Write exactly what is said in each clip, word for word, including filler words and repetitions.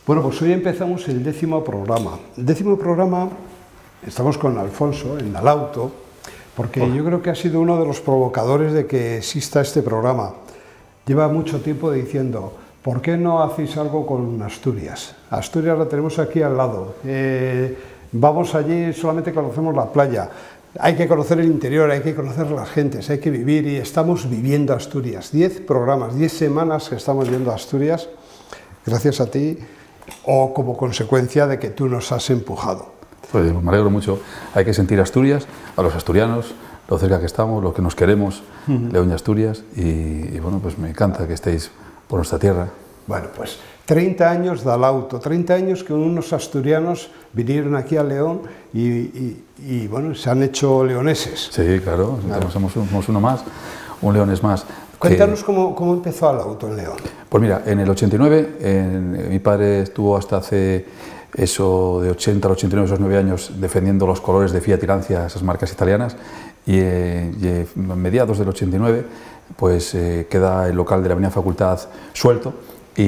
Bueno, pues hoy empezamos el décimo programa. El décimo programa, estamos con Alfonso en Dalauto, porque oh. yo creo que ha sido uno de los provocadores de que exista este programa. Lleva mucho tiempo diciendo, ¿por qué no hacéis algo con Asturias? Asturias la tenemos aquí al lado. Eh, vamos allí, solamente conocemos la playa. Hay que conocer el interior, hay que conocer las gentes, hay que vivir, y estamos viviendo Asturias. Diez programas, diez semanas que estamos viendo Asturias, gracias a ti, o como consecuencia de que tú nos has empujado. Pues me alegro mucho. Hay que sentir Asturias, a los asturianos, lo cerca que estamos, lo que nos queremos, uh-huh. León y Asturias, y, y bueno, pues me encanta que estéis por nuestra tierra. Bueno, pues treinta años Dalauto, treinta años que unos asturianos vinieron aquí a León y, y, y bueno, se han hecho leoneses. Sí, claro, claro. Somos, somos uno más, un leones más. Cuéntanos que, cómo, cómo empezó Dalauto en León. Pues mira, en el ochenta y nueve, en, mi padre estuvo hasta hace eso de ochenta al ochenta y nueve, esos nueve años, defendiendo los colores de Fiat y Lancia, esas marcas italianas, y, eh, y eh, a mediados del ochenta y nueve, pues eh, queda el local de la Avenida Facultad suelto, y,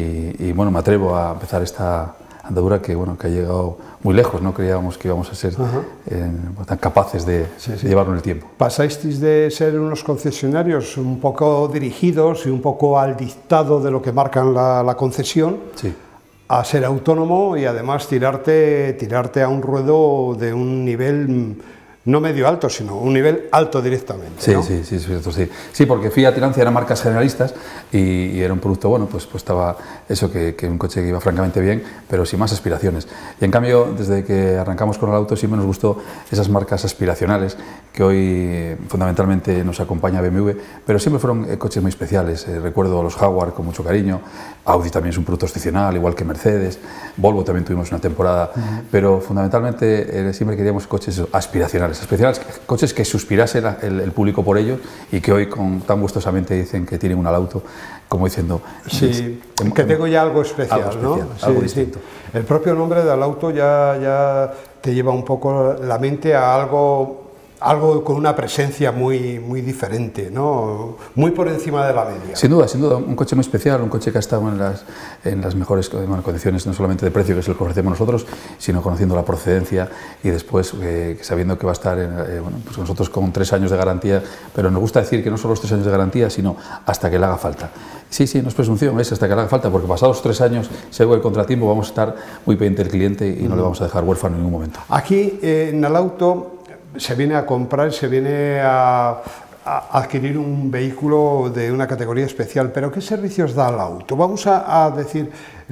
y bueno, me atrevo a empezar esta andadura que, bueno, que ha llegado muy lejos. No creíamos que íbamos a ser eh, tan capaces de, sí, sí. de llevarlo en el tiempo. Pasasteis de ser unos concesionarios un poco dirigidos y un poco al dictado de lo que marcan la, la concesión, sí. a ser autónomo y además tirarte, tirarte a un ruedo de un nivel no medio alto, sino un nivel alto directamente. Sí, ¿no? sí, sí, sí, sí, sí, porque Fiat y Lancia eran marcas generalistas y, y era un producto, bueno, pues, pues estaba eso, que, que un coche que iba francamente bien, pero sin más aspiraciones. Y en cambio, desde que arrancamos con el auto, siempre nos gustó esas marcas aspiracionales, que hoy fundamentalmente nos acompaña B M W, pero siempre fueron eh, coches muy especiales. Eh, recuerdo a los Jaguar con mucho cariño, Audi también es un producto excepcional, igual que Mercedes, Volvo también tuvimos una temporada, uh-huh. pero fundamentalmente eh, siempre queríamos coches aspiracionales. especiales, coches que suspirase la, el, el público por ellos y que hoy con tan gustosamente dicen que tienen un Dalauto, como diciendo... Sí, es, que tengo ya algo especial, algo especial, ¿no? Algo sí, distinto. Sí. El propio nombre de Dalauto ya, ya te lleva un poco la mente a algo... algo con una presencia muy, muy diferente, ¿no? Muy por encima de la media. Sin duda, sin duda, un coche muy especial, un coche que ha estado en las, en las mejores bueno, condiciones, no solamente de precio, que es el que ofrecemos nosotros, sino conociendo la procedencia y después eh, sabiendo que va a estar en, eh, bueno, pues nosotros con tres años de garantía, pero nos gusta decir que no solo los tres años de garantía, sino hasta que le haga falta. Sí, sí, no es presunción, es hasta que le haga falta, porque pasados tres años, si hay el contratiempo, vamos a estar muy pendiente del cliente y no mm. le vamos a dejar huérfano en ningún momento. Aquí, eh, en Dalauto, se viene a comprar, se viene a, a adquirir un vehículo de una categoría especial, pero ¿qué servicios da Dalauto? Vamos a, a decir,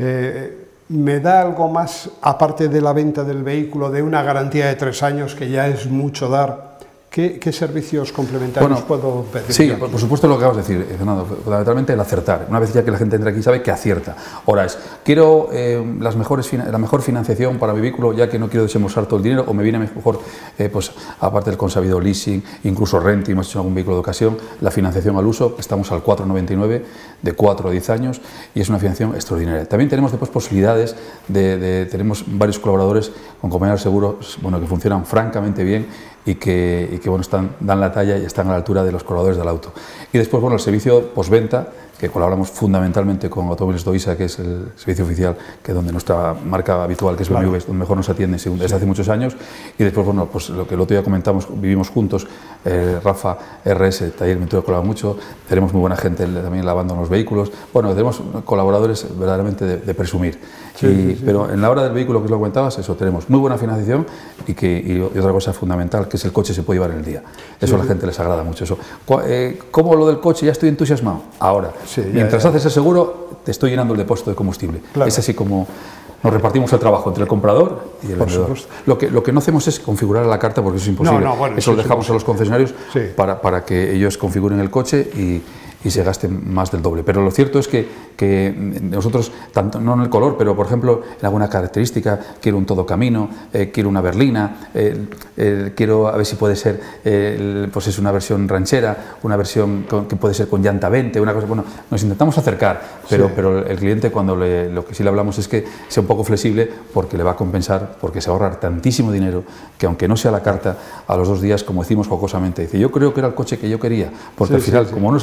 eh, ¿me da algo más aparte de la venta del vehículo, de una garantía de tres años, que ya es mucho dar? ¿Qué, qué servicios complementarios bueno, puedo pedir? Sí, por, por supuesto lo que acabas de decir, Fernando, fundamentalmente el acertar. Una vez ya que la gente entra aquí sabe que acierta. Ahora es, quiero eh, las mejores, la mejor financiación para mi vehículo, ya que no quiero desembolsar todo el dinero, o me viene mejor, eh, pues aparte del consabido leasing, incluso renting, hemos hecho algún vehículo de ocasión, la financiación al uso, estamos al cuatro noventa y nueve, de cuatro a diez años, y es una financiación extraordinaria. También tenemos después posibilidades, de, de, tenemos varios colaboradores con compañías de seguros, bueno, que funcionan francamente bien, y que, y que bueno, están, dan la talla y están a la altura de los colaboradores del auto. Y después, bueno, el servicio postventa, que colaboramos fundamentalmente con Automóviles Doisa, que es el servicio oficial, que es donde nuestra marca habitual, que es B M W, claro. donde mejor nos atiende desde sí. hace muchos años. Y después, bueno, pues lo que el otro día comentamos, vivimos juntos, eh, Rafa, R S, Taller Mentor, colabora mucho, tenemos muy buena gente también lavando los vehículos. Bueno, tenemos colaboradores verdaderamente de, de presumir. Sí, y, sí, sí. Pero en la hora del vehículo, que es lo que comentabas, eso, tenemos muy buena financiación y, que, y, y otra cosa fundamental, que es el coche se puede llevar en el día. Eso sí, a la sí. gente les agrada mucho. Eso. Eh, ¿Cómo lo del coche? Ya estoy entusiasmado. Ahora. Sí, ya, Mientras ya. haces el seguro, te estoy llenando el depósito de combustible. Claro. Es así como nos repartimos el trabajo entre el comprador y el Por vendedor. Lo que, lo que no hacemos es configurar la carta, porque eso es imposible. No, no, bueno, eso sí, lo dejamos sí, a los concesionarios sí. para, para que ellos configuren el coche y, y se gasten más del doble. Pero lo cierto es que, que nosotros, tanto, no en el color, pero por ejemplo en alguna característica, quiero un todo camino, eh, quiero una berlina, eh, eh, quiero a ver si puede ser eh, pues es una versión ranchera, una versión con, que puede ser con llanta veinte, una cosa, bueno, nos intentamos acercar, pero, sí. pero el cliente, cuando le, lo que sí le hablamos es que sea un poco flexible, porque le va a compensar, porque se va a ahorrar tantísimo dinero, que aunque no sea la carta, a los dos días, como decimos jocosamente, dice, yo creo que era el coche que yo quería, porque sí, al final, sí, sí. como no se ahorra tanto dinero,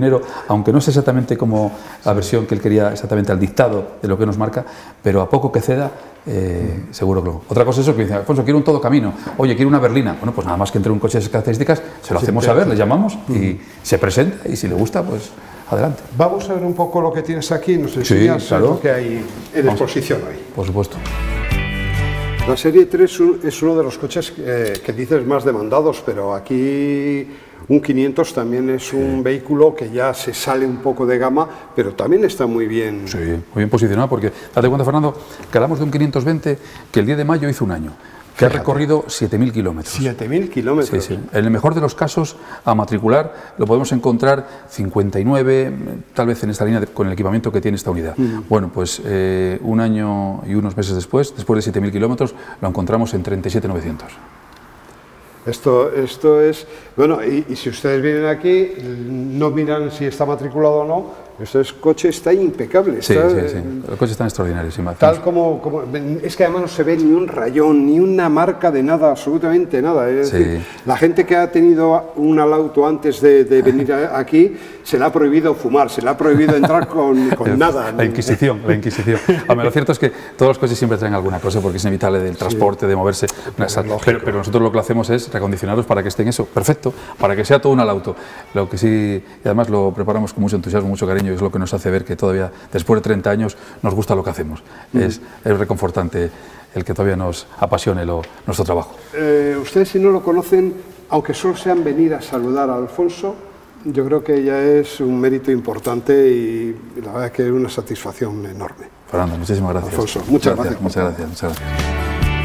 dinero, aunque no es exactamente como la versión que él quería, exactamente al dictado de lo que nos marca, pero a poco que ceda, eh, seguro que lo... Otra cosa es eso que dice, Alfonso, quiero un todo camino, oye, quiero una berlina. Bueno, pues nada más que entre un coche de esas características, se lo hacemos saber, le llamamos y se presenta, y si le gusta, pues adelante. Vamos a ver un poco lo que tienes aquí, nos enseñas sí, claro. lo que hay en exposición hoy. Por supuesto. La serie tres es uno de los coches eh, que dices más demandados, pero aquí un quinientos también es un sí. vehículo que ya se sale un poco de gama, pero también está muy bien. Sí, muy bien posicionado, porque date cuenta, Fernando, que hablamos de un quinientos veinte que el diez de mayo hizo un año, que Fíjate. ha recorrido siete mil kilómetros. siete mil kilómetros. Sí, sí. En el mejor de los casos, a matricular, lo podemos encontrar cincuenta y nueve, tal vez en esta línea de, con el equipamiento que tiene esta unidad. Mm. Bueno, pues eh, un año y unos meses después, después de siete mil kilómetros, lo encontramos en treinta y siete mil novecientos. Esto, esto es... Bueno, y, y si ustedes vienen aquí, no miran si está matriculado o no. Este coche está impecable. Sí, está, sí, sí. Los coches están extraordinarios. Tal como, como... Es que además no se ve ni un rayón, ni una marca de nada, absolutamente nada. Es sí. decir, la gente que ha tenido un auto antes de, de venir aquí, se le ha prohibido fumar, se le ha prohibido entrar con, con nada. La Inquisición, la Inquisición. Hombre, lo cierto es que todos los coches siempre traen alguna cosa, porque es inevitable del transporte, sí. de moverse. Pero, pero nosotros lo que hacemos es recondicionarlos para que estén eso, perfecto, para que sea todo un al auto. Lo que sí, y además lo preparamos con mucho entusiasmo, mucho cariño, y es lo que nos hace ver que todavía, después de treinta años, nos gusta lo que hacemos. Mm. Es, es reconfortante el que todavía nos apasione lo, nuestro trabajo. Eh, ustedes, si no lo conocen, aunque solo sean venir a saludar a Alfonso, yo creo que ya es un mérito importante y la verdad es que es una satisfacción enorme. Fernando, muchísimas gracias. Alfonso, muchas gracias. gracias muchas gracias, muchas gracias.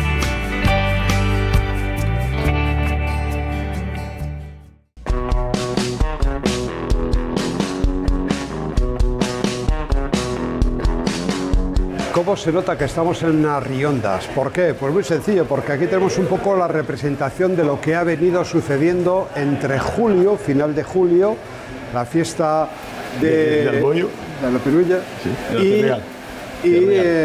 ¿Cómo se nota que estamos en unas riondas? ¿Por qué? Pues muy sencillo, porque aquí tenemos un poco la representación de lo que ha venido sucediendo entre julio, final de julio, la fiesta de, de, de, bollo, de la Perulla sí, y, y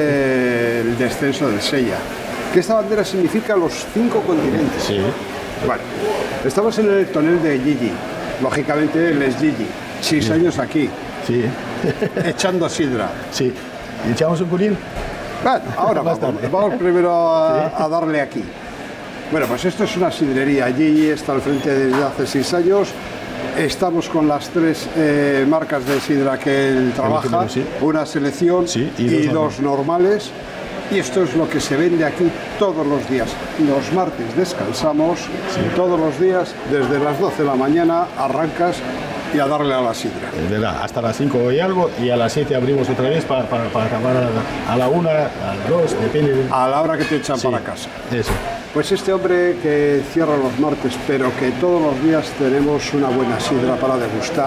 eh, el descenso del Sella. Que esta bandera significa los cinco continentes. Sí. Bueno, estamos en el tonel de Gigi, lógicamente él es Gigi, seis sí. años aquí, sí. echando sidra. Sí. ¿Y echamos un curín? Bueno, ahora vamos, vamos primero a, a darle aquí. Bueno, pues esto es una sidrería. Gigi está al frente desde hace seis años. Estamos con las tres eh, marcas de sidra que él trabaja, número, sí. una selección sí, y, y dos, dos normales. Y esto es lo que se vende aquí todos los días. Los martes descansamos, sí. todos los días, desde las doce de la mañana arrancas y a darle a la sidra. De la, hasta las cinco y algo, y a las siete abrimos otra vez para, para, para acabar a la, a la una, a las dos, depende. De... A la hora que te echan sí, para casa. Eso. Pues este hombre que cierra los martes, pero que todos los días tenemos una buena sidra para degustar,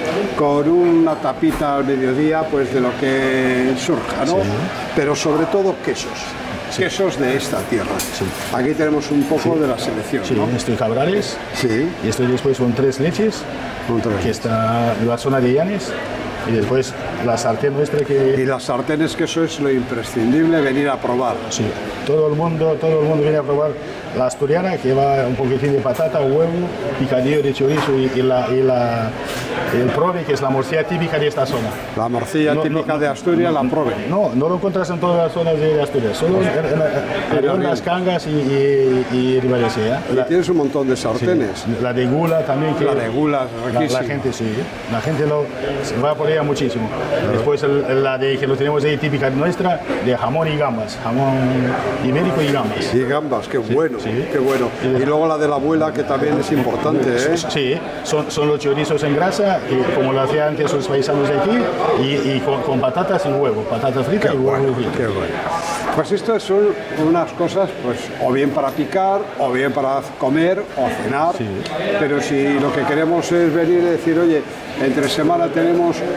con una tapita al mediodía, pues de lo que surja, ¿no? Sí. Pero sobre todo quesos. Sí. Quesos de esta tierra. Sí. Aquí tenemos un poco sí. de la selección, sí, ¿no? Esto es Cabrales, sí. y esto después son tres leches, que está en la zona de Llanes, y después la sartén nuestra que... Y las sartenes, que eso es lo imprescindible, venir a probar. Sí, todo el mundo, todo el mundo viene a probar la asturiana, que va un poquitín de patata, huevo, picadillo de chorizo y, y, la, y la, el prove, que es la morcilla típica de esta zona. La morcilla no, típica no, de Asturias, no, la prove. No, no lo encuentras en todas las zonas de Asturias, solo en, en, en las Cangas y, y, y Ribadesca. ¿eh? Y tienes un montón de sartenes. Sí, la de gula también. Que la de gula, la, la gente sí, la gente lo, va por ella muchísimo. Claro. Después el, la de que lo tenemos ahí típica nuestra, de jamón y gambas, jamón ibérico y gambas. Y gambas, qué sí, bueno, sí. qué bueno. Y luego la de la abuela, que también es importante, ¿eh? Sí, son, son los chorizos en grasa, y como lo hacían antes los paisanos de aquí, y, y con, con patatas y huevo, patata frita qué y huevo bueno, frito. Qué bueno. Pues esto son unas cosas, pues, o bien para picar, o bien para comer, o cenar, sí. pero si lo que queremos es venir y decir, oye, entre semana tenemos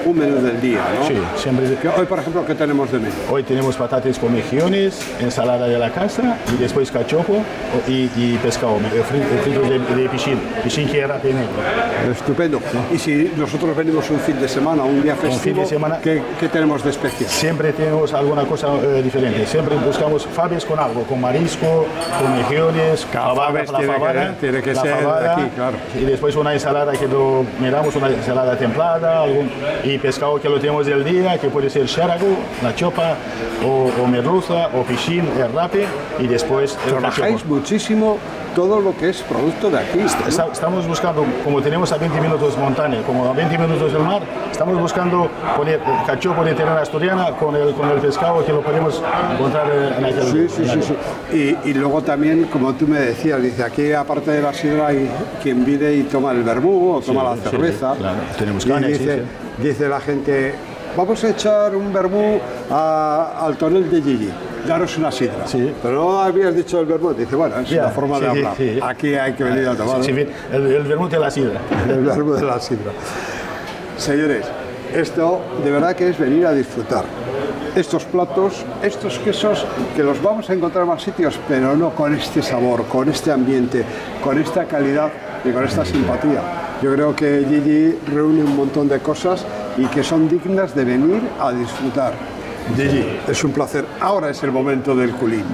un menú del día, ¿no? Sí, siempre. Hoy, por ejemplo, ¿qué tenemos de menú? Hoy tenemos patatas con mejillones, ensalada de la casa y después cachopo y, y pescado, fritos de, de pichín, pichín que era negro. Estupendo. Sí. Y si nosotros venimos un fin de semana, un día festivo, un fin de semana, ¿qué, qué tenemos de especial? Siempre tenemos alguna cosa eh, diferente. Siempre buscamos faves con algo, con marisco, con mejillones, faves tiene, fabada, que, tiene que ser fabada, de aquí, claro. Y después una ensalada que lo miramos, una ensalada templada, algún, y pescado que lo tenemos del día, que puede ser xárago, la chopa, o, o merluza, o pichín, el rape, y después el trabajáis cachopo. Muchísimo todo lo que es producto de aquí. ¿No? Estamos buscando, como tenemos a veinte minutos montaña, como a veinte minutos del mar, estamos buscando poner el cachopo de tierra asturiana con el, con el pescado que lo podemos encontrar en aquel. Sí, sí, sí, sí. Y, y luego también, como tú me decías, dice, aquí aparte de la sidra hay quien viene y toma el vermú o toma sí, la cerveza. Sí, claro. Tenemos caña, y dice, sí, sí. dice la gente, vamos a echar un vermú a, al tonel de Gigi. Daros una sidra. Sí. Pero no habías dicho el vermut. Dice, bueno, es yeah, una forma sí, de hablar. Sí, sí. Aquí hay que venir a tomar. Sí, sí, el, el vermut de la sidra. El vermut de la sidra. Señores, esto de verdad que es venir a disfrutar. Estos platos, estos quesos, que los vamos a encontrar en más sitios, pero no con este sabor, con este ambiente, con esta calidad y con esta simpatía. Yo creo que Gigi reúne un montón de cosas y que son dignas de venir a disfrutar. Gigi, es un placer. Ahora es el momento del culín.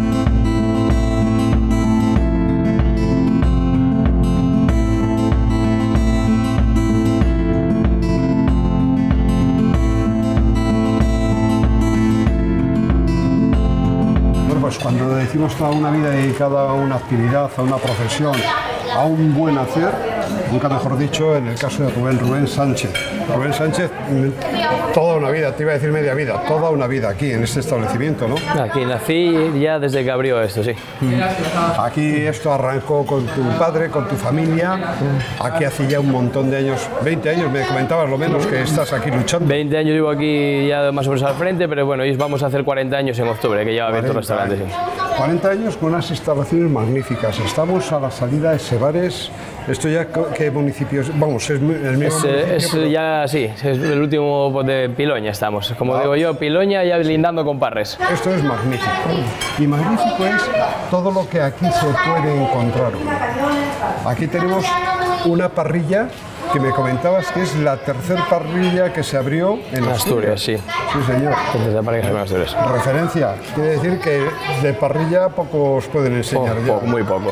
Bueno, pues cuando decimos toda una vida dedicada a una actividad, a una profesión, a un buen hacer, nunca mejor dicho, en el caso de Rubén, Rubén Sánchez. Rubén Sánchez, toda una vida, te iba a decir media vida, toda una vida aquí, en este establecimiento, ¿no? Aquí nací ya desde que abrió esto, sí. Aquí esto arrancó con tu padre, con tu familia, aquí hace ya un montón de años, veinte años, me comentabas lo menos que estás aquí luchando. veinte años llevo aquí ya más o menos al frente, pero bueno, vamos a hacer cuarenta años en octubre, que ya va a abierto el restaurante. Sí. cuarenta años con unas instalaciones magníficas, estamos a la salida de Sebares. ¿Esto ya qué municipios? Vamos, es el mismo es, municipio. Es pero... ya, sí, es el último de Piloña estamos. Como ah. digo yo, Piloña ya lindando con Parres. Esto es magnífico. Y magnífico es todo lo que aquí se puede encontrar. Aquí tenemos una parrilla que me comentabas que es la tercera parrilla que se abrió en Asturias. Asturias, sí. Sí, señor. Tercera parrilla en Asturias. Referencia. Quiere decir que de parrilla pocos pueden enseñar poco, ya. Poco, muy poco.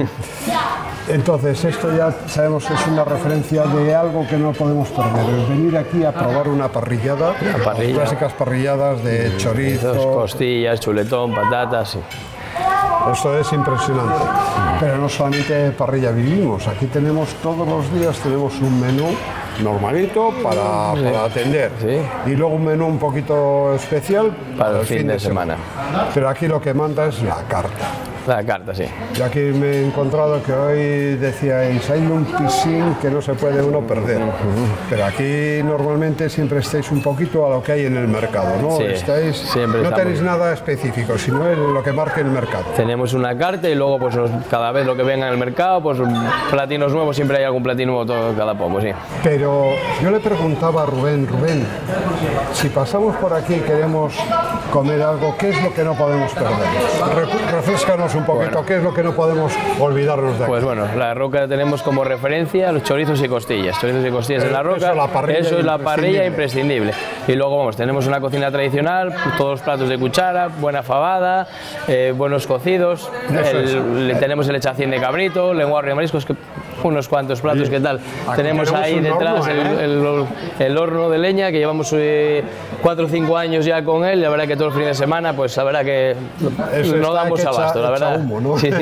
Entonces, esto ya sabemos que es una referencia de algo que no podemos perder, es venir aquí a probar una parrillada, una parrilla. Clásicas parrilladas de chorizo, costillas, chuletón, patatas, sí. Esto es impresionante, pero no solamente de parrilla vivimos, aquí tenemos todos los días tenemos un menú normalito para, sí. para atender sí. y luego un menú un poquito especial para, para el fin, fin de, de semana. semana. Pero aquí lo que manda es la carta. La carta, sí. Y aquí me he encontrado que hoy decíais, hay un piscín que no se puede uno perder. Uh-huh. Pero aquí normalmente siempre estáis un poquito a lo que hay en el mercado, ¿no? Sí, estáis, siempre no estamos. tenéis nada específico, sino en lo que marque el mercado. Tenemos una carta y luego pues cada vez lo que venga en el mercado, pues platinos nuevos, siempre hay algún platino nuevo todo, cada poco, sí. Pero yo le preguntaba a Rubén, Rubén, si pasamos por aquí y queremos comer algo, ¿qué es lo que no podemos perder? Re- refrescanos un poquito, bueno. ¿Qué es lo que no podemos olvidarnos de aquí? Pues bueno, la roca tenemos como referencia los chorizos y costillas, chorizos y costillas en la roca, eso, la parrilla eso es la parrilla imprescindible. Y luego vamos, tenemos una cocina tradicional, todos los platos de cuchara, buena fabada, eh, buenos cocidos, el, le, tenemos el hechacín de cabrito, lenguarro de mariscos, que, unos cuantos platos, ¿qué tal? Tenemos, tenemos ahí detrás horno, ¿eh? el, el, el horno de leña que llevamos eh, cuatro o cinco años ya con él, la verdad que todo el fin de semana, pues la verdad que eso no damos abasto, la verdad. Humo, ¿no? Sí.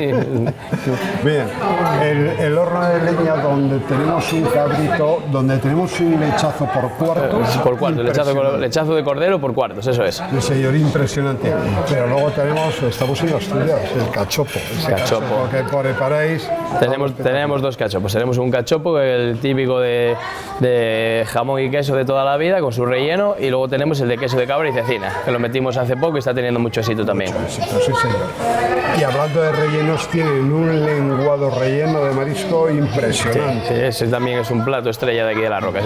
Bien, el, el horno de leña donde tenemos un cabrito, donde tenemos un lechazo por cuartos. Por cuartos, lechazo, lechazo de cordero por cuartos, eso es. El señor, impresionante. Pero luego tenemos, estamos en Asturias, el cachopo. Ese cachopo. cachopo que preparáis. Tenemos, tenemos dos cachopos. cachopos. Tenemos un cachopo, el típico de, de jamón y queso de toda la vida, con su relleno, y luego tenemos el de queso de cabra y cecina, que lo metimos hace poco y está teniendo mucho éxito también. Mucho éxito, sí señor. Y hablando de rellenos, tienen un lenguado relleno de marisco impresionante. Sí, sí, ese también es un plato estrella de aquí de La Roca, sí.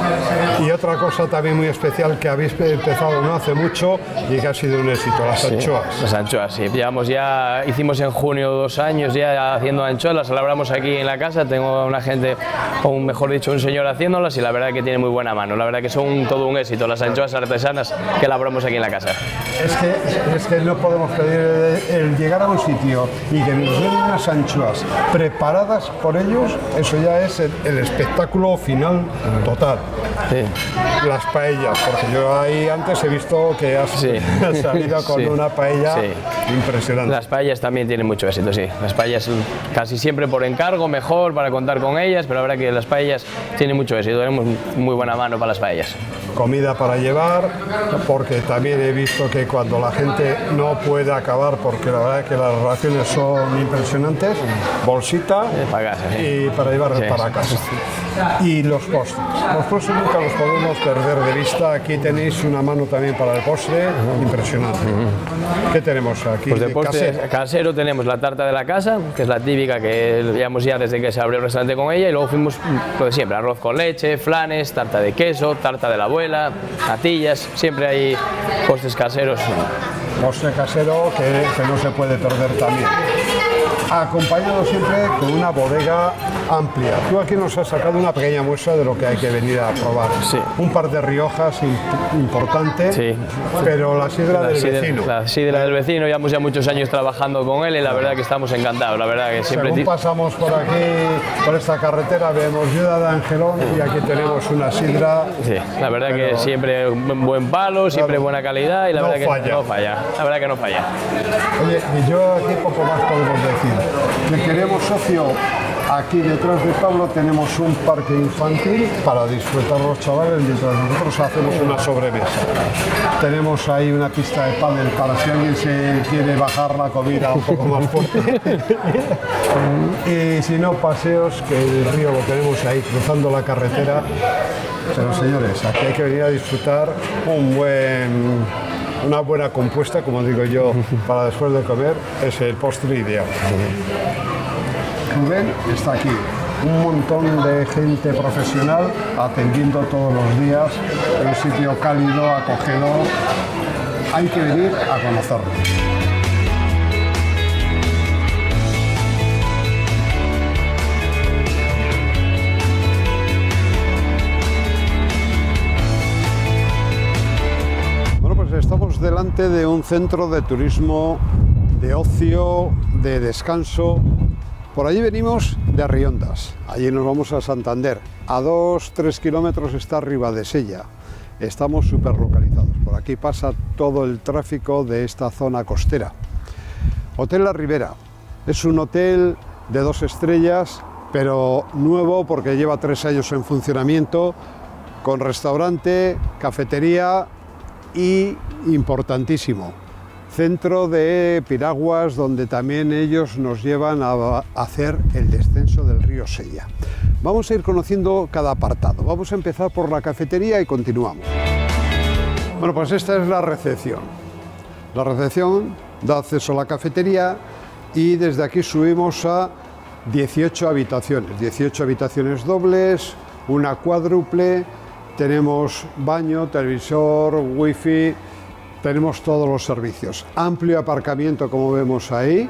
Y otra cosa también muy especial que habéis empezado no hace mucho y que ha sido un éxito, las anchoas. Sí, las anchoas, sí. Llevamos ya, hicimos en junio dos años ya haciendo anchoas, las elaboramos aquí en la casa, tengo una gente, o un, mejor dicho, un señor haciéndolas y la verdad que tiene muy buena mano, la verdad que son todo un éxito, las anchoas artesanas que elaboramos aquí en la casa. Es que, es que no podemos pedir el, el llegar a un sitio y que nos den unas anchoas preparadas por ellos, eso ya es el, el espectáculo final total. Sí. Las paellas, porque yo ahí antes he visto que has, sí. has salido con sí. una paella sí. impresionante. Las paellas también tienen mucho éxito, sí. Las paellas casi siempre por encargo, mejor para contar con ellas, pero la verdad que las paellas tienen mucho éxito, tenemos muy buena mano para las paellas. Comida para llevar, porque también he visto que cuando la gente no puede acabar, porque la verdad es que las raciones son impresionantes, bolsita para casa, sí. y para llevar sí, para casa. Sí. Y los postres. Los postres nunca los podemos perder de vista. Aquí tenéis una mano también para el postre, uh-huh. impresionante. Uh-huh. ¿Qué tenemos aquí? Pues de postre casero? casero tenemos la tarta de la casa, que es la típica que llevamos ya desde que se abrió el restaurante con ella, y luego fuimos lo de siempre, arroz con leche, flanes, tarta de queso, tarta de la abuela, natillas, siempre hay postres caseros. Postre casero que, que no se puede perder también. Acompañado siempre con una bodega amplia. Tú aquí nos has sacado una pequeña muestra de lo que hay que venir a probar. Sí. Un par de riojas imp importante, sí. pero la sidra la del sidra, vecino. La sidra del vecino, llevamos ya muchos años trabajando con él y la verdad que estamos encantados. La verdad que siempre Según pasamos por aquí, por esta carretera, vemos Ciudad de Angelón y aquí tenemos una sidra. Sí, la verdad pero... que siempre un buen palo, siempre claro. buena calidad y la no verdad falla. que no falla. La verdad que no falla. Oye, y yo aquí poco más podemos decir. Le queremos socio. Aquí detrás de Pablo tenemos un parque infantil para disfrutar los chavales mientras nosotros hacemos una sobremesa. Tenemos ahí una pista de pádel para si alguien se quiere bajar la comida un poco más fuerte. Y si no, paseos, que el río lo tenemos ahí cruzando la carretera. Pero señores, aquí hay que venir a disfrutar un buen... una buena compuesta, como digo yo, para después de comer, es el postre ideal. Rubén está aquí, un montón de gente profesional atendiendo todos los días, en un sitio cálido, acogedor. Hay que venir a conocerlo. Estamos delante de un centro de turismo, de ocio, de descanso. Por allí venimos de Arriondas, allí nos vamos a Santander. A dos, tres kilómetros está Ribadesella. Estamos súper localizados. Por aquí pasa todo el tráfico de esta zona costera. Hotel La Ribera. Es un hotel de dos estrellas, pero nuevo porque lleva tres años en funcionamiento, con restaurante, cafetería y, importantísimo, centro de piraguas, donde también ellos nos llevan a hacer el descenso del río Sella. Vamos a ir conociendo cada apartado. Vamos a empezar por la cafetería y continuamos. Bueno, pues esta es la recepción. La recepción da acceso a la cafetería y desde aquí subimos a dieciocho habitaciones. dieciocho habitaciones dobles, una cuádruple. Tenemos baño, televisor, wifi, tenemos todos los servicios. Amplio aparcamiento, como vemos ahí,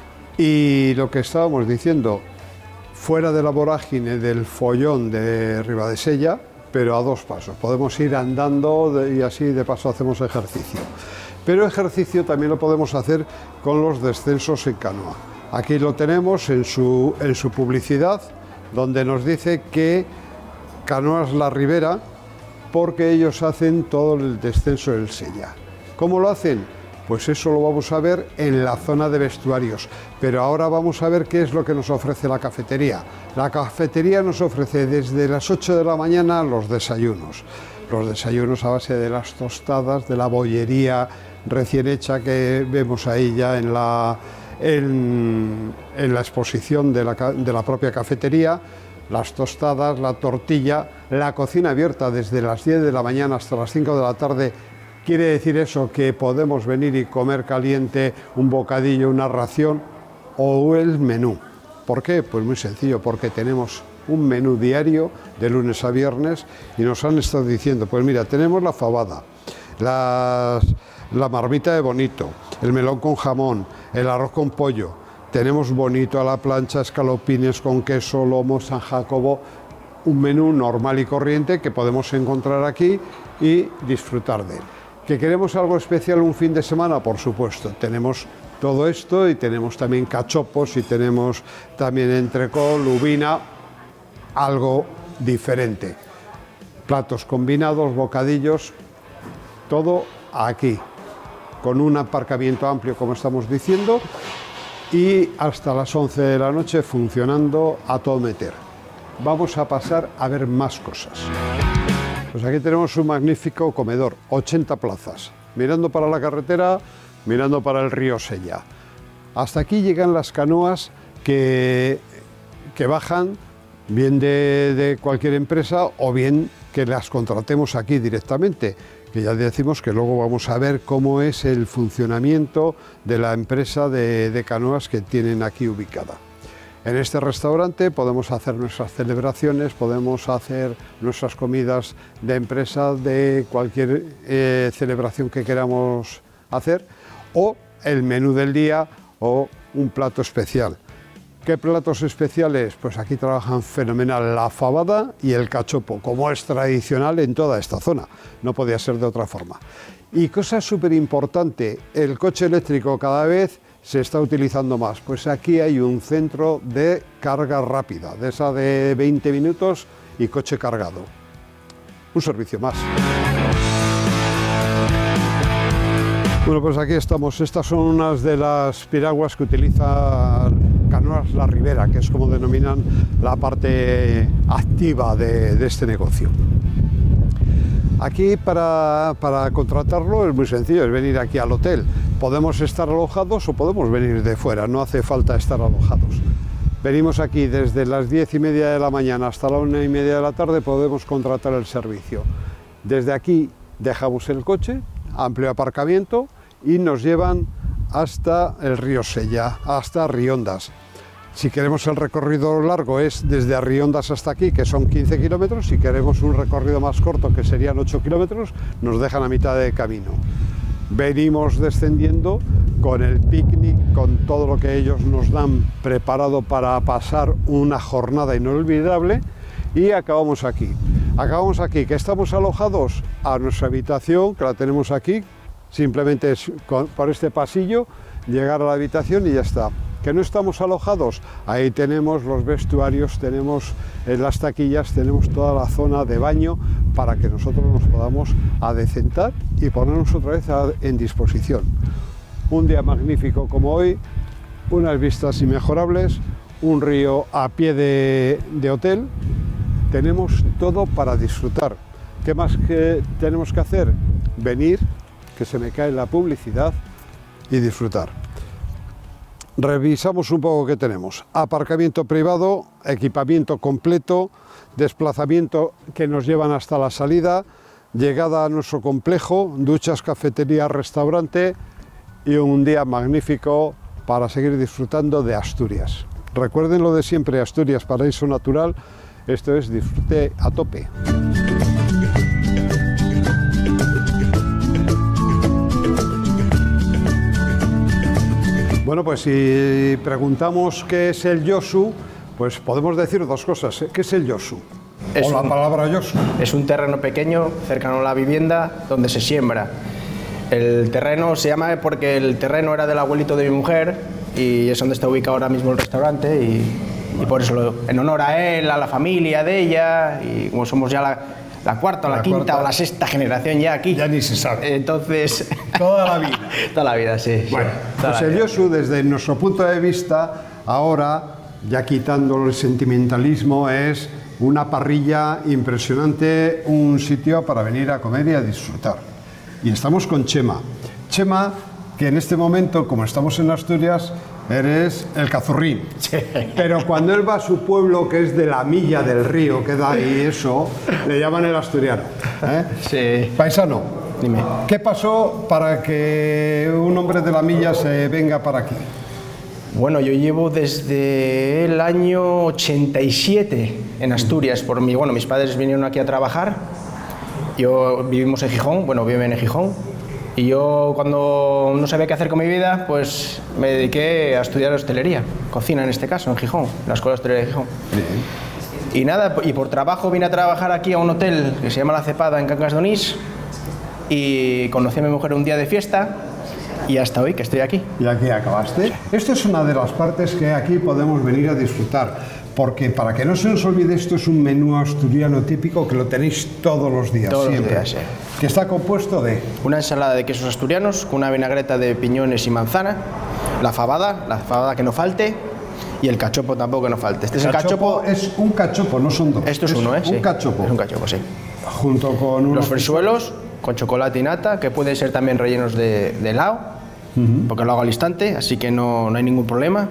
y lo que estábamos diciendo, fuera de la vorágine del follón de Ribadesella, pero a dos pasos. Podemos ir andando y así de paso hacemos ejercicio. Pero ejercicio también lo podemos hacer con los descensos en canoa. Aquí lo tenemos en su, en su publicidad, donde nos dice que Canoas La Ribera, porque ellos hacen todo el descenso del Sella. ¿Cómo lo hacen? Pues eso lo vamos a ver en la zona de vestuarios, pero ahora vamos a ver qué es lo que nos ofrece la cafetería. La cafetería nos ofrece desde las ocho de la mañana los desayunos. Los desayunos a base de las tostadas, de la bollería recién hecha que vemos ahí ya en la, en, en la exposición de la, de la propia cafetería, las tostadas, la tortilla, la cocina abierta desde las diez de la mañana hasta las cinco de la tarde. ¿Quiere decir eso que podemos venir y comer caliente un bocadillo, una ración o el menú? ¿Por qué? Pues muy sencillo, porque tenemos un menú diario de lunes a viernes y nos han estado diciendo, pues mira, tenemos la fabada, las, la marmita de bonito, el melón con jamón, el arroz con pollo, tenemos bonito a la plancha, escalopines con queso, lomo, San Jacobo, un menú normal y corriente que podemos encontrar aquí y disfrutar de él. ¿Que queremos algo especial un fin de semana? Por supuesto, tenemos todo esto y tenemos también cachopos y tenemos también entrecot, lubina, algo diferente. Platos combinados, bocadillos, todo aquí, con un aparcamiento amplio como estamos diciendo y hasta las once de la noche funcionando a todo meter. Vamos a pasar a ver más cosas. Pues aquí tenemos un magnífico comedor, ochenta plazas, mirando para la carretera, mirando para el río Sella. Hasta aquí llegan las canoas que, que bajan bien de, de cualquier empresa o bien que las contratemos aquí directamente, que ya decimos que luego vamos a ver cómo es el funcionamiento de la empresa de, de canoas que tienen aquí ubicada. En este restaurante podemos hacer nuestras celebraciones, podemos hacer nuestras comidas de empresa, de cualquier eh, celebración que queramos hacer, o el menú del día o un plato especial. ¿Qué platos especiales? Pues aquí trabajan fenomenal la fabada y el cachopo, como es tradicional en toda esta zona, no podía ser de otra forma. Y cosa súper importante, el coche eléctrico cada vez se está utilizando más, pues aquí hay un centro de carga rápida, de esa de veinte minutos y coche cargado. Un servicio más. Bueno, pues aquí estamos. Estas son unas de las piraguas que utiliza Canoas La Ribera, que es como denominan la parte activa de, de este negocio. Aquí para, para contratarlo es muy sencillo, es venir aquí al hotel. Podemos estar alojados o podemos venir de fuera, no hace falta estar alojados. Venimos aquí desde las diez y media de la mañana hasta la una y media de la tarde, podemos contratar el servicio. Desde aquí dejamos el coche, amplio aparcamiento, y nos llevan hasta el río Sella, hasta Riondas. Si queremos el recorrido largo es desde Riondas hasta aquí, que son quince kilómetros. Si queremos un recorrido más corto, que serían ocho kilómetros, nos dejan a mitad de camino. Venimos descendiendo con el picnic, con todo lo que ellos nos dan preparado para pasar una jornada inolvidable, y acabamos aquí. Acabamos aquí, que estamos alojados a nuestra habitación, que la tenemos aquí, simplemente es con, por este pasillo, llegar a la habitación y ya está. Que no estamos alojados, ahí tenemos los vestuarios, tenemos eh, las taquillas, tenemos toda la zona de baño para que nosotros nos podamos adecentar y ponernos otra vez a, en disposición. Un día magnífico como hoy, unas vistas inmejorables, un río a pie de, de hotel, tenemos todo para disfrutar. ¿Qué más que tenemos que hacer? Venir, que se me cae la publicidad, y disfrutar. Revisamos un poco qué tenemos. Aparcamiento privado, equipamiento completo, desplazamiento que nos llevan hasta la salida, llegada a nuestro complejo, duchas, cafetería, restaurante y un día magnífico para seguir disfrutando de Asturias. Recuerden lo de siempre, Asturias, paraíso natural, esto es disfrute a tope. Bueno, pues si preguntamos qué es el yosu, pues podemos decir dos cosas. ¿Qué es el yosu? Es o la un, palabra yosu. Es un terreno pequeño, cercano a la vivienda, donde se siembra. El terreno se llama porque el terreno era del abuelito de mi mujer y es donde está ubicado ahora mismo el restaurante, y, y por eso, lo, en honor a él, a la familia de ella, y como somos ya la, la cuarta, o la, la quinta cuarta, o la sexta generación ya aquí. Ya ni se sabe. Entonces... Toda la vida. Toda la vida, sí. Bueno, sí, pues el yosu, desde nuestro punto de vista, ahora, ya quitando el sentimentalismo, es una parrilla impresionante, un sitio para venir a comer y a disfrutar. Y estamos con Chema. Chema, que en este momento, como estamos en Asturias, eres el cazurrín. Sí. Pero cuando él va a su pueblo, que es de la milla del río, que da ahí eso, le llaman el asturiano. ¿eh? Sí. Paisano, dime. ¿Qué pasó para que un hombre de la milla se venga para aquí? Bueno, yo llevo desde el año ochenta y siete en Asturias. Por mi, bueno, mis padres vinieron aquí a trabajar. Yo vivimos en Gijón, bueno, viven en Gijón. Y yo, cuando no sabía qué hacer con mi vida, pues me dediqué a estudiar hostelería, cocina en este caso, en Gijón, en la Escuela de Hostelería de Gijón. Bien. Y nada, y por trabajo vine a trabajar aquí a un hotel que se llama La Cepada en Cangas de Onís y conocí a mi mujer un día de fiesta y hasta hoy que estoy aquí. Y aquí acabaste. Esto es una de las partes que aquí podemos venir a disfrutar. Porque para que no se nos olvide, esto es un menú asturiano típico que lo tenéis todos los días, todos siempre. Los días, sí. Que está compuesto de una ensalada de quesos asturianos con una vinagreta de piñones y manzana, la fabada, la fabada que no falte, y el cachopo tampoco que no falte. Este es el cachopo. Es un cachopo, no son dos. Esto es, es uno, ¿eh? Un sí. cachopo. Es un cachopo, sí. Junto con unos los frisuelos con chocolate y nata, que pueden ser también rellenos de, de helado, uh-huh. porque lo hago al instante, así que no, no hay ningún problema.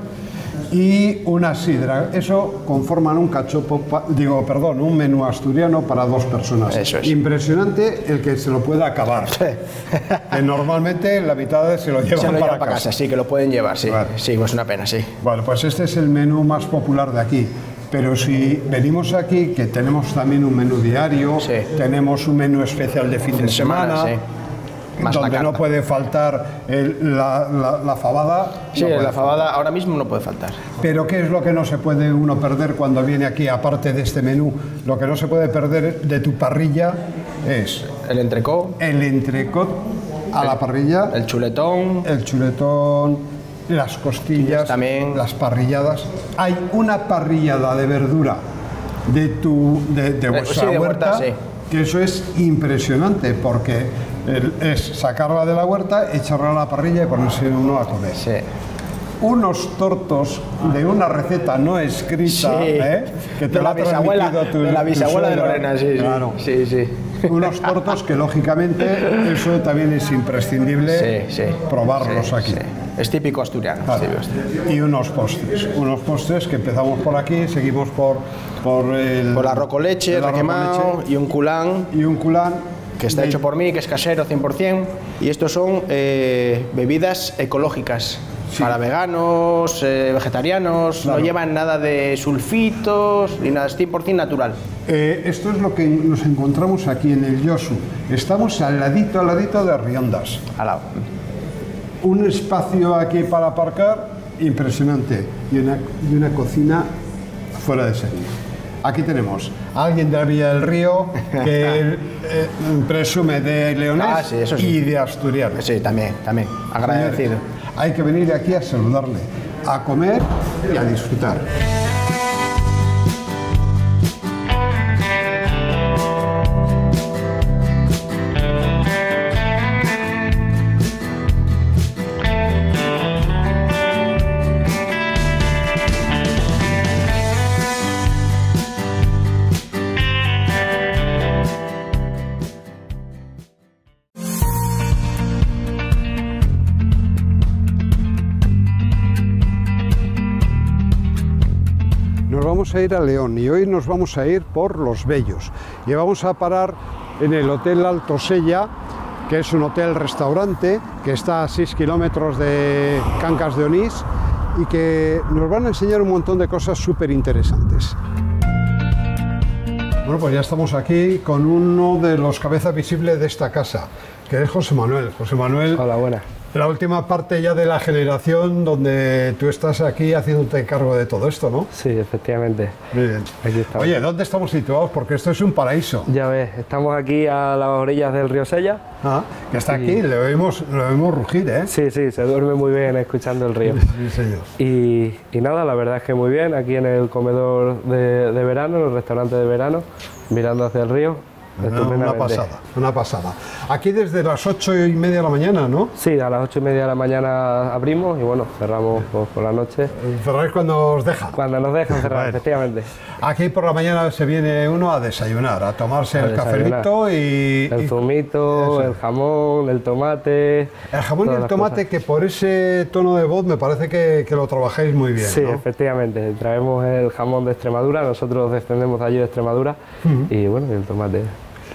Y una sidra, eso conforman un cachopo, digo, perdón, un menú asturiano para dos personas. Eso es. Impresionante el que se lo pueda acabar. Sí. Que normalmente la mitad se lo llevan se lo para, llevan para casa. casa. Sí, que lo pueden llevar, sí. Vale. Sí, pues una pena, sí. Bueno, pues este es el menú más popular de aquí. Pero si venimos aquí, que tenemos también un menú diario, sí. tenemos un menú especial de fin de, de semana, semana sí. Más donde no puede faltar el, la, la, la fabada. Sí, no la fabada faltar. Ahora mismo no puede faltar. Pero ¿qué es lo que no se puede uno perder cuando viene aquí, aparte de este menú? Lo que no se puede perder de tu parrilla es... El entrecot. El entrecot a el, la parrilla. El chuletón. El chuletón, las costillas, también. Las parrilladas. Hay una parrillada de verdura de, tu, de, de vuestra sí, de huerta, huerta sí. que eso es impresionante, porque... es sacarla de la huerta, echarla a la parrilla y ponerse uno a comer. Sí. Unos tortos de una receta no escrita, sí. ¿eh? que te de la, la ha transmitido bisabuela, tu, de la bisabuela de Lorena, sí, claro. sí, sí. Unos tortos que lógicamente eso también es imprescindible sí, sí. probarlos sí, aquí. Sí. Es típico asturiano. Claro. Sí, y unos postres, unos postres que empezamos por aquí, seguimos por por el por la rocoleche, el requemado y un culán y un culán que está de... hecho por mí, que es casero cien por cien, y estos son eh, bebidas ecológicas sí. para veganos, eh, vegetarianos, claro. no llevan nada de sulfitos ni nada, es cien por cien natural. Eh, esto es lo que nos encontramos aquí en el Yosu. Estamos al ladito, al ladito de Riondas. Al lado. Un espacio aquí para aparcar impresionante y una, y una cocina fuera de serie. Aquí tenemos a alguien de la Villa del Río que eh, presume de leonés ah, sí, eso sí. y de asturiano. Sí, también, también. Agradecido. Señores, hay que venir aquí a saludarle, a comer y a disfrutar. Vamos a ir a León y hoy nos vamos a ir por Los Bellos y vamos a parar en el Hotel Alto Sella, que es un hotel-restaurante que está a seis kilómetros de Cangas de Onís y que nos van a enseñar un montón de cosas súper interesantes. Bueno, pues ya estamos aquí con uno de los cabezas visibles de esta casa, que es José Manuel. José Manuel. Hola, buenas. La última parte ya de la generación donde tú estás aquí haciéndote cargo de todo esto, ¿no? Sí, efectivamente. Muy bien. Aquí estamos. Oye, ¿dónde estamos situados? Porque esto es un paraíso. Ya ves, estamos aquí a las orillas del río Sella. Ah, que está y... aquí, le oímos, le oímos rugir, ¿eh? Sí, sí, se duerme muy bien escuchando el río. Sí, señor. Y, y nada, la verdad es que muy bien, aquí en el comedor de, de verano, en el restaurante de verano, mirando hacia el río. Una pasada, una pasada. Aquí desde las ocho y media de la mañana, ¿no? Sí, a las ocho y media de la mañana abrimos y bueno, cerramos por, por la noche. Cerráis cuando os dejan. Cuando nos dejan cerrar, bueno, efectivamente. Aquí por la mañana se viene uno a desayunar, a tomarse a el cafelito y... El zumito, y el jamón, el tomate... El jamón y el tomate, cosas. Que por ese tono de voz me parece que, que lo trabajáis muy bien, Sí, ¿no? efectivamente. Traemos el jamón de Extremadura, nosotros descendemos de allí de Extremadura, uh-huh. y bueno, y el tomate.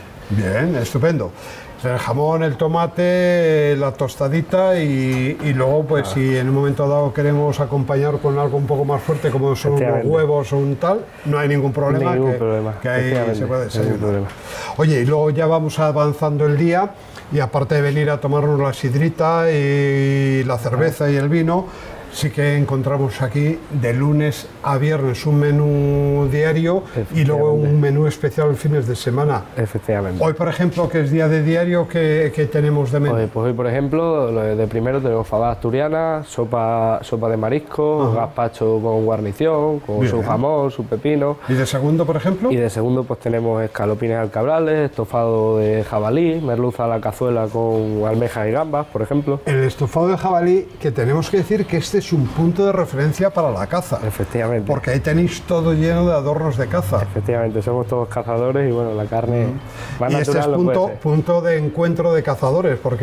Bien, estupendo. El jamón, el tomate, la tostadita y, y luego, pues, ah. si en un momento dado queremos acompañar con algo un poco más fuerte, como son unos huevos o un tal, no hay ningún problema. Ningún que, problema. Que ahí se puede desayunar. Oye, y luego ya vamos avanzando el día y aparte de venir a tomarnos la sidrita y la cerveza ah. y el vino, sí que encontramos aquí de lunes a viernes un menú diario y luego un menú especial los fines de semana. Efectivamente. Hoy, por ejemplo, que es día de diario, ¿qué, qué tenemos de menú? Hoy, pues hoy, por ejemplo, de primero tenemos fabada asturiana, sopa, sopa de marisco, ajá. gazpacho con guarnición, con Bien. Su jamón, su pepino. ¿Y de segundo, por ejemplo? Y de segundo pues tenemos escalopines al cabrales, estofado de jabalí, merluza a la cazuela con almejas y gambas, por ejemplo. El estofado de jabalí, que tenemos que decir que este es un punto de referencia para la caza. Efectivamente. Porque ahí tenéis todo lleno de adornos de caza. Efectivamente, somos todos cazadores y bueno, la carne mm. más y natural este es punto, punto de encuentro de cazadores, porque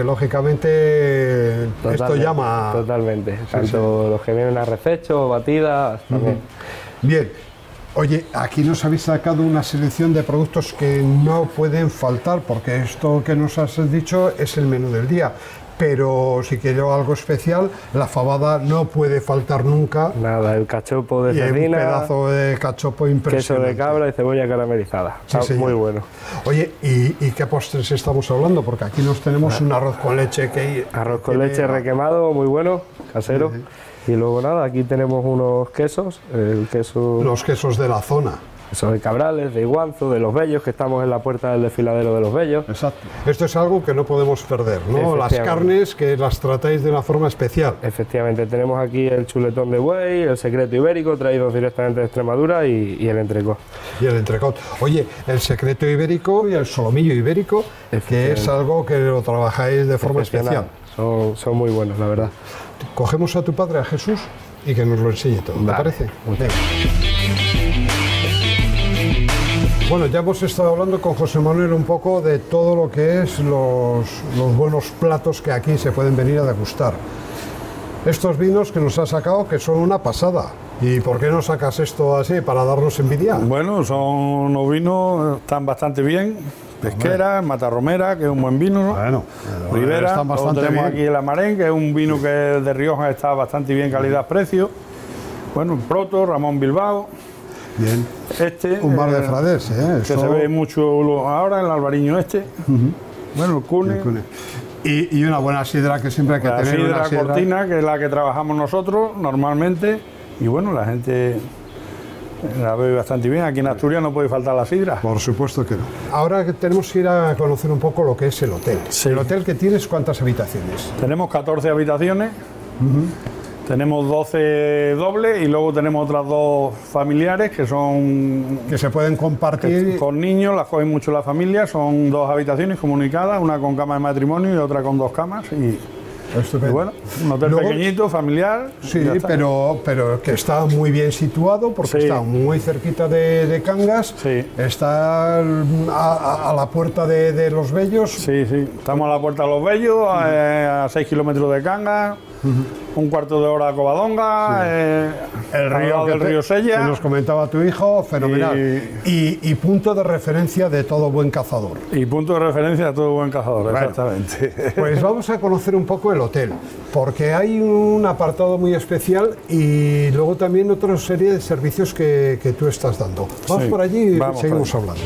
lógicamente totalmente, esto llama... Totalmente, sí, tanto sí. los que vienen a rececho, batidas, también. Mm. Bien. Oye, aquí nos habéis sacado una selección de productos que no pueden faltar, porque esto que nos has dicho es el menú del día. Pero si quiero algo especial, la fabada no puede faltar nunca. Nada, el cachopo de y cecina, un pedazo de cachopo impresionante. Queso de cabra y cebolla caramelizada. Sí, Está muy bueno. Oye, ¿y, ¿y qué postres estamos hablando? Porque aquí nos tenemos un arroz con leche que... Arroz con que leche me... requemado, muy bueno, casero. Sí. Y luego nada, aquí tenemos unos quesos, el queso... Los quesos de la zona. Queso de Cabrales, de Iguanzo, de Los Bellos, que estamos en la puerta del desfiladero de Los Bellos. Exacto. Esto es algo que no podemos perder, ¿no? Las carnes que las tratáis de una forma especial. Efectivamente, tenemos aquí el chuletón de buey, el secreto ibérico, traídos directamente de Extremadura y, y el entrecot. Y el entrecot. Oye, el secreto ibérico y el solomillo ibérico, que es algo que lo trabajáis de forma especial. Son, son muy buenos, la verdad. Cogemos a tu padre, a Jesús, y que nos lo enseñe todo, ¿te vale. parece? Bueno, ya hemos estado hablando con José Manuel un poco de todo lo que es los, los buenos platos que aquí se pueden venir a degustar. Estos vinos que nos ha sacado, que son una pasada. ¿Y por qué no sacas esto así, para darnos envidia? Bueno, son unos vinos, están bastante bien. Pesquera, Matarromera, que es un buen vino. Bueno, Ribera, están bastante tenemos bien. Aquí el Amarén, que es un vino que de Rioja está bastante bien calidad-precio. Bueno, Proto, Ramón Bilbao. Bien. Este, un bar de Fradés, ¿eh? Que Eso... se ve mucho ahora, el albariño este. Uh-huh. Bueno, el Cune. El Cune. Y, y una buena sidra que siempre hay que la tener. Sidra una sidra Cortina, que es la que trabajamos nosotros normalmente. Y bueno, la gente la ve bastante bien. Aquí en Asturias no puede faltar la sidra. Por supuesto que no. Ahora que tenemos que ir a conocer un poco lo que es el hotel. Sí. ¿El hotel que tienes cuántas habitaciones? Tenemos catorce habitaciones. Uh-huh. Tenemos doce dobles y luego tenemos otras dos familiares que son... Que se pueden compartir. Que, con niños, las cogen mucho la familia, son dos habitaciones comunicadas, una con cama de matrimonio y otra con dos camas. Y, y bueno, un hotel luego, pequeñito, familiar. Sí, pero, pero que está muy bien situado porque sí. está muy cerquita de, de Cangas, sí. está a, a la puerta de, de Los Bellos. Sí, sí, estamos a la puerta de Los Bellos, uh-huh. a seis kilómetros de Cangas. Uh-huh. Un cuarto de hora a Covadonga, sí. eh, el río del te, río Sella. Que nos comentaba tu hijo, fenomenal. Y, y, y punto de referencia de todo buen cazador. Y punto de referencia de todo buen cazador, bueno, exactamente. Pues vamos a conocer un poco el hotel, porque hay un apartado muy especial y luego también otra serie de servicios que, que tú estás dando. Vamos sí. por allí y vamos seguimos hablando.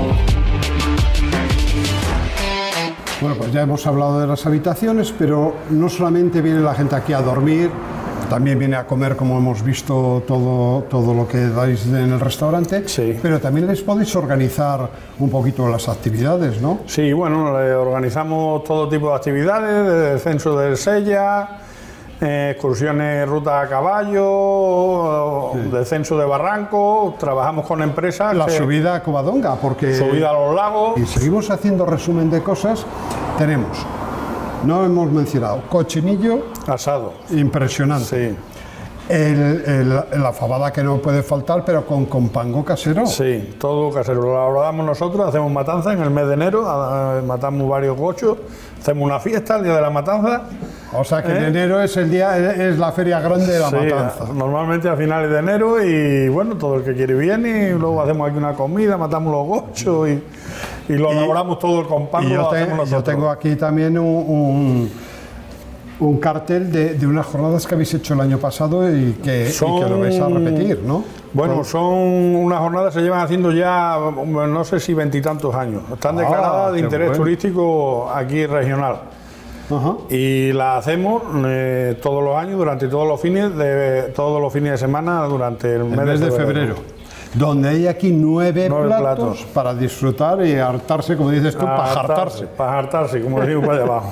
Bueno, pues ya hemos hablado de las habitaciones, pero no solamente viene la gente aquí a dormir, también viene a comer, como hemos visto, todo, todo lo que dais en el restaurante, sí. pero también les podéis organizar un poquito las actividades, ¿no? Sí, bueno, le organizamos todo tipo de actividades, desde el censo del Sella, eh, excursiones, ruta a caballo, sí. descenso de barranco, trabajamos con empresas. La que, subida a Covadonga, porque... Subida a los lagos. Y seguimos haciendo resumen de cosas. Tenemos, no hemos mencionado, cochinillo. Asado. Impresionante. Sí. El, el, la fabada que no puede faltar, pero con, con pango casero. Sí, todo casero. Lo elaboramos nosotros, hacemos matanza en el mes de enero, a, a, matamos varios gochos, hacemos una fiesta el día de la matanza. O sea que ¿Eh? en enero es el día, es la feria grande de la sí, matanza. Normalmente a finales de enero y bueno, todo el que quiere viene y luego hacemos aquí una comida, matamos los gochos y, y lo y, elaboramos todo con pango. Y yo, te, yo tengo aquí también un... un un cartel de, de unas jornadas que habéis hecho el año pasado y que, son, y que lo vais a repetir, ¿no? Bueno, son unas jornadas que se llevan haciendo ya, no sé si veintitantos años. Están declaradas ah, de interés bueno. turístico aquí regional. Ajá. Y la hacemos eh, todos los años, durante todos los fines de todos los fines de semana, durante el, el mes, mes de febrero. febrero. Donde hay aquí nueve, nueve platos, platos para disfrutar y hartarse, como dices tú, para hartarse. Para hartarse, como digo para allá abajo.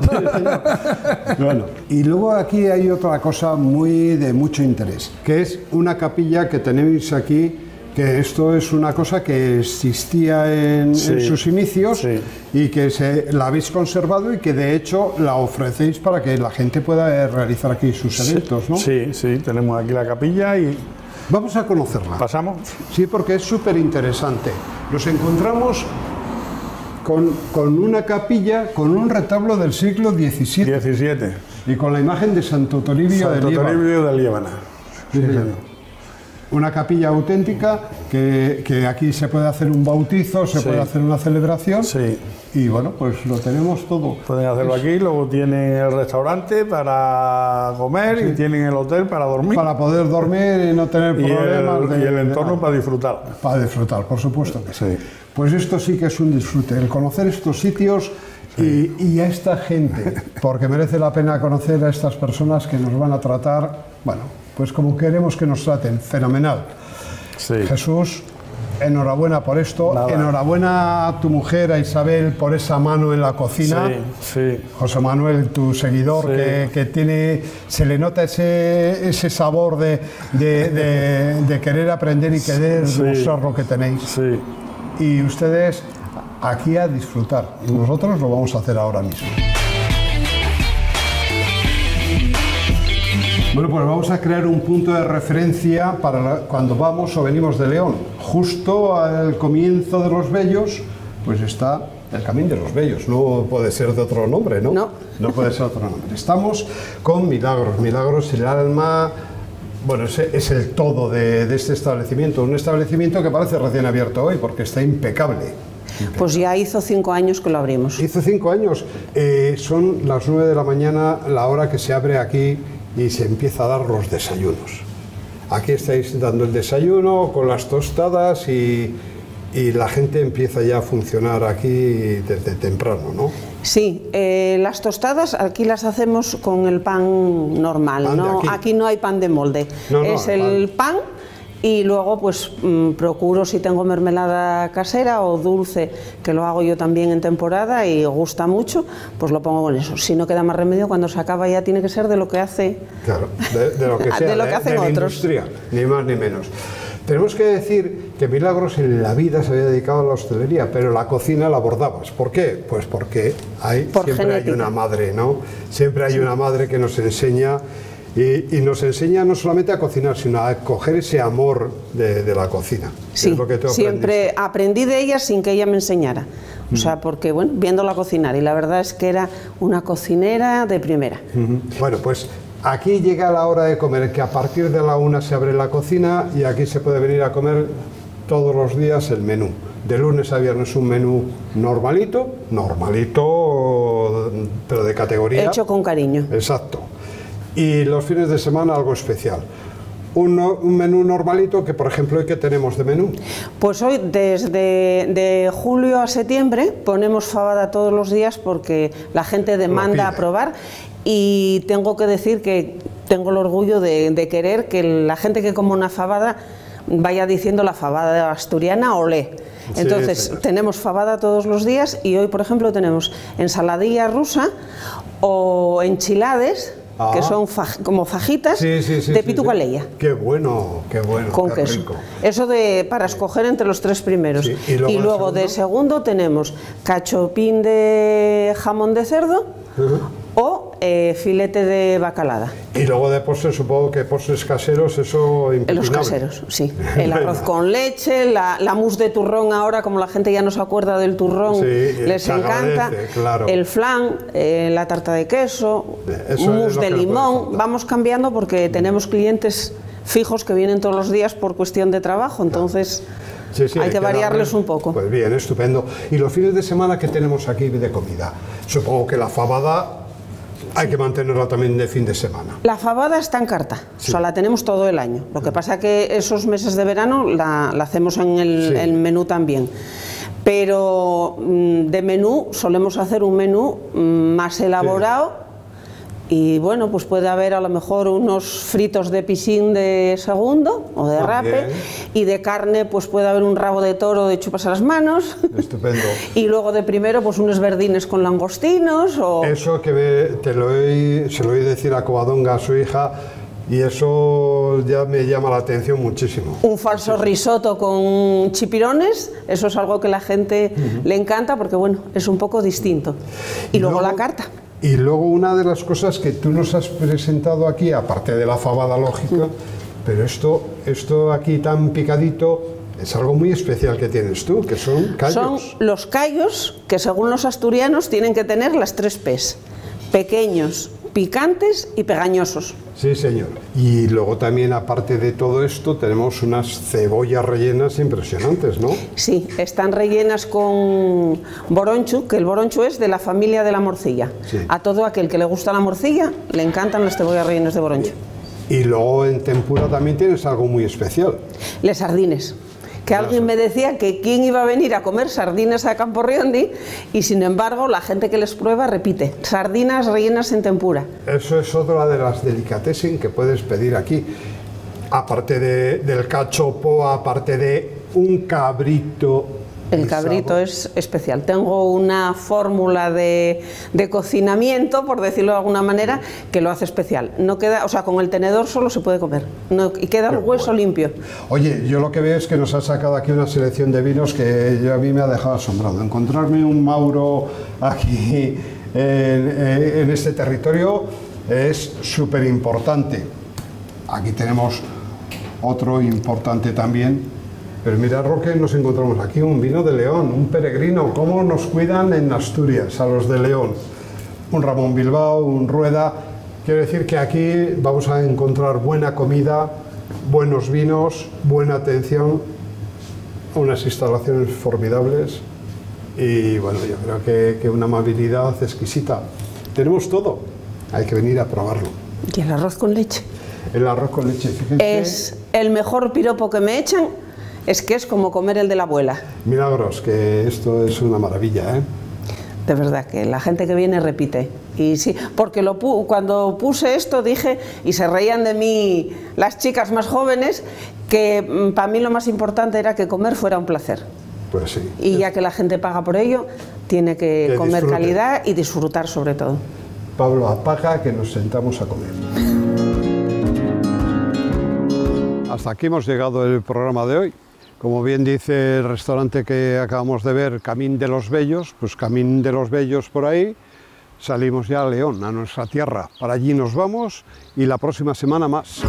Bueno, y luego aquí hay otra cosa muy de mucho interés, que es una capilla que tenéis aquí, que esto es una cosa que existía en, sí, en sus inicios sí. y que se, la habéis conservado y que de hecho la ofrecéis para que la gente pueda realizar aquí sus eventos, ¿no? Sí, sí, tenemos aquí la capilla y... Vamos a conocerla. ¿Pasamos? Sí, porque es súper interesante. Nos encontramos con, con una capilla, con un retablo del siglo diecisiete. diecisiete. Y con la imagen de Santo Toribio de Líbana. Santo Toribio de Líbana. Sí, sí, señor. Una capilla auténtica que, que aquí se puede hacer un bautizo, se sí. puede hacer una celebración. Sí. Y bueno, pues lo tenemos todo. Pueden hacerlo aquí, luego tienen el restaurante para comer sí. y tienen el hotel para dormir. Para poder dormir y no tener problemas. Y el, de, y el entorno de para disfrutar. Para disfrutar, por supuesto que sí. sí. Pues esto sí que es un disfrute, el conocer estos sitios sí. y, y a esta gente, porque merece la pena conocer a estas personas que nos van a tratar, bueno, pues como queremos que nos traten, fenomenal. Sí. Jesús, enhorabuena por esto, Nada. enhorabuena a tu mujer, a Isabel, por esa mano en la cocina. Sí, sí. José Manuel, tu seguidor, sí. que, que tiene, se le nota ese, ese sabor de, de, de, de querer aprender y querer sí. demostrar lo que tenéis. Sí. Y ustedes aquí a disfrutar. Y nosotros lo vamos a hacer ahora mismo. Bueno, pues vamos a crear un punto de referencia para la, cuando vamos o venimos de León. Justo al comienzo de Los Bellos, pues está el Camín de los Bellos. No puede ser de otro nombre, ¿no? No. No puede ser otro nombre. Estamos con Milagros. Milagros, el alma... Bueno, es, es el todo de, de este establecimiento. Un establecimiento que parece recién abierto hoy porque está impecable. impecable. Pues ya hizo cinco años que lo abrimos. Hizo cinco años. Eh, son las nueve de la mañana, la hora que se abre aquí y se empieza a dar los desayunos. Aquí estáis dando el desayuno con las tostadas y, y la gente empieza ya a funcionar aquí desde temprano, ¿no? Sí, eh, las tostadas aquí las hacemos con el pan normal, pan ¿no? Aquí. Aquí no hay pan de molde, no, no, es el pan. pan y luego pues mmm, procuro si tengo mermelada casera o dulce, que lo hago yo también en temporada y gusta mucho, pues lo pongo con eso. Si no queda más remedio, cuando se acaba ya tiene que ser de lo que hace... Claro, de, de lo que sea, de lo que de, hacen de la otros. industria, ni más ni menos. Tenemos que decir que Milagros en la vida se había dedicado a la hostelería, pero la cocina la abordabas. ¿Por qué? Pues porque hay, Por siempre genética. hay una madre, ¿no? Siempre hay sí. una madre que nos enseña... Y, y nos enseña no solamente a cocinar, sino a coger ese amor de, de la cocina. Sí, es lo que tú siempre aprendí de ella sin que ella me enseñara. O sea, porque, bueno, viéndola cocinar, y la verdad es que era una cocinera de primera. Uh-huh. Bueno, pues aquí llega la hora de comer, que a partir de la una se abre la cocina y aquí se puede venir a comer todos los días el menú. De lunes a viernes un menú normalito, normalito, pero de categoría. Hecho con cariño. Exacto. Y los fines de semana algo especial. Un, un menú normalito que, por ejemplo, ¿hoy qué tenemos de menú? Pues hoy, desde de julio a septiembre, ponemos fabada todos los días porque la gente demanda a probar y tengo que decir que tengo el orgullo de, de querer que la gente que come una fabada vaya diciendo la fabada asturiana olé. Entonces, sí, tenemos fabada todos los días y hoy, por ejemplo, tenemos ensaladilla rusa o enchilades ah. que son faj, como fajitas sí, sí, sí, de sí, pitucaleya. Sí. Qué bueno, qué bueno. Con qué queso. Rico. Eso de, para escoger entre los tres primeros. Sí. Y luego, y luego de segundo tenemos cachopín de jamón de cerdo uh-huh. o eh, filete de bacalada. Y luego de postres, supongo que postres caseros, eso impepinable. Los caseros, sí. El arroz con leche, la, la mousse de turrón ahora, como la gente ya no se acuerda del turrón, sí, les encanta. Agradece, claro. El flan, eh, la tarta de queso, eso mousse de limón. Vamos cambiando porque tenemos clientes fijos que vienen todos los días por cuestión de trabajo, entonces sí, sí, hay, hay que, que variarles darle, un poco. Pues bien, estupendo. ¿Y los fines de semana qué tenemos aquí de comida? Supongo que la fabada hay que mantenerla también de fin de semana. La fabada está en carta, sí. o sea, la tenemos todo el año. Lo que pasa que esos meses de verano la, la hacemos en el, sí. el menú también. Pero de menú solemos hacer un menú más elaborado. Sí. Y bueno, pues puede haber a lo mejor unos fritos de piscín de segundo o de rape, y de carne pues puede haber un rabo de toro de chupas a las manos. Estupendo. Y luego de primero pues unos verdines con langostinos o... Eso que ve, te lo oí, se lo oí decir a Covadonga, a su hija, y eso ya me llama la atención muchísimo. Un falso sí. risotto con chipirones, eso es algo que la gente uh-huh. le encanta porque bueno, es un poco distinto. Y, y luego, luego la carta. Y luego una de las cosas que tú nos has presentado aquí, aparte de la fabada lógica, pero esto, esto aquí tan picadito, es algo muy especial que tienes tú, que son callos. Son los callos que según los asturianos tienen que tener las tres P's, pequeños, picantes y pegañosos. Sí, señor. Y luego también, aparte de todo esto, tenemos unas cebollas rellenas impresionantes, ¿no? Sí, están rellenas con boronchu, que el boronchu es de la familia de la morcilla. Sí. A todo aquel que le gusta la morcilla, le encantan las cebollas rellenas de boronchu. Y luego en tempura también tienes algo muy especial. Les sardines. Que alguien me decía que quién iba a venir a comer sardinas a Camporriondi y sin embargo la gente que les prueba repite, sardinas rellenas en tempura. Eso es otra de las delicatessen que puedes pedir aquí, aparte de, del cachopo, aparte de un cabrito. El cabrito es especial. Tengo una fórmula de, de cocinamiento, por decirlo de alguna manera, que lo hace especial. No queda, o sea, con el tenedor solo se puede comer no, y queda el hueso bueno. limpio. Oye, yo lo que veo es que nos ha sacado aquí una selección de vinos que yo, a mí me ha dejado asombrado. Encontrarme un Mauro aquí en, en este territorio es súper importante. Aquí tenemos otro importante también. Pero mira, Roque, nos encontramos aquí un vino de León, un peregrino. ¿Cómo nos cuidan en Asturias a los de León? Un Ramón Bilbao, un Rueda. Quiero decir que aquí vamos a encontrar buena comida, buenos vinos, buena atención, unas instalaciones formidables y bueno, yo creo que, que una amabilidad exquisita. Tenemos todo, hay que venir a probarlo. ¿Y el arroz con leche? El arroz con leche, fíjense. Es el mejor piropo que me echan. Es que es como comer el de la abuela. Milagros, que esto es una maravilla, ¿eh? De verdad, que la gente que viene repite. Y sí, porque lo pu cuando puse esto dije, y se reían de mí las chicas más jóvenes, que para mí lo más importante era que comer fuera un placer. Pues sí. Y ya que la gente paga por ello, tiene que, que comer disfrute. Calidad y disfrutar sobre todo. Pablo, apaga que nos sentamos a comer. Hasta aquí hemos llegado el programa de hoy. Como bien dice el restaurante que acabamos de ver, Camín de los Bellos, pues Camín de los Bellos por ahí, salimos ya a León, a nuestra tierra. Para allí nos vamos y la próxima semana más.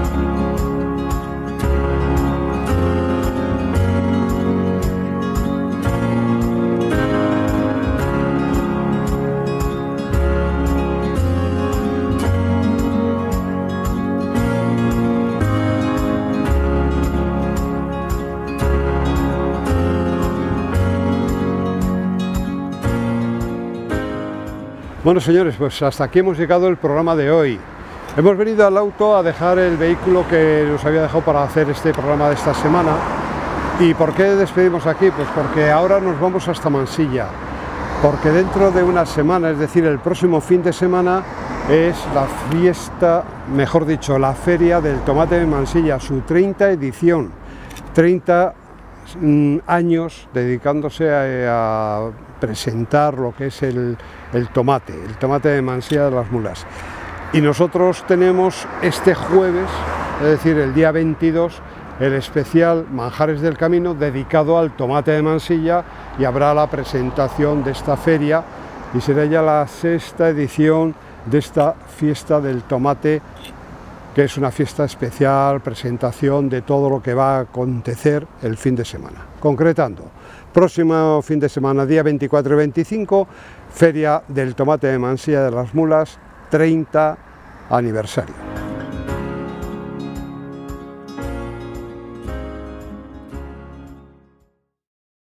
Bueno, señores, pues hasta aquí hemos llegado el programa de hoy. Hemos venido al auto a dejar el vehículo que nos había dejado para hacer este programa de esta semana. ¿Y por qué despedimos aquí? Pues porque ahora nos vamos hasta Mansilla, porque dentro de una semana, es decir, el próximo fin de semana, es la fiesta, mejor dicho, la Feria del Tomate de Mansilla, su treinta edición, treinta años dedicándose a, a presentar lo que es el, el tomate, el tomate de Mansilla de las Mulas. Y nosotros tenemos este jueves, es decir, el día veintidós, el especial Manjares del Camino dedicado al tomate de Mansilla, y habrá la presentación de esta feria y será ya la sexta edición de esta fiesta del tomate, que es una fiesta especial, presentación de todo lo que va a acontecer el fin de semana. Concretando, próximo fin de semana, día veinticuatro y veinticinco, Feria del Tomate de Mansilla de las Mulas, treinta aniversario.